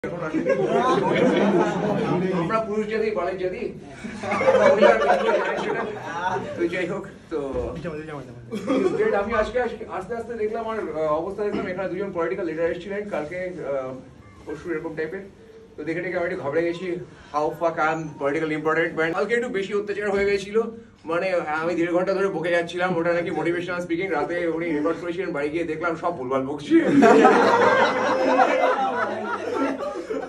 আমরা পুরুষ জাতি বালের জাতি তো যাই হোক তো আমি আজকে আস্তে আস্তে দেখলাম আর অবস্থা দেখলাম এখানে দুজন পলিটিক্যাল লিডার এসেছিলেন কালকে পরশু এরকম টাইপের তো দেখে আমি একটু ঘাবড়ে গেছি how fuck I am political important band কালকে একটু বেশি অত্যাচার হয়ে গেছিল মানে আমি 1.5 ঘন্টা ধরে বকে যাচ্ছিলাম ওটা নাকি মোটিভেশনাল স্পিকিং রাতে উনি রেকর্ড করেছিলেন বাড়ি গিয়ে দেখলাম সব ভুলভাল বকছি